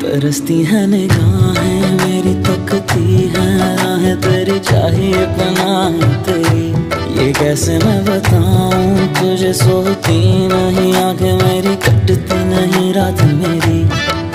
तरसती है निगाहें मेरी, तकती है राहें तेरी, चाहिए पनाह तेरी। ये कैसे मैं बताऊं तुझे, सोती नहीं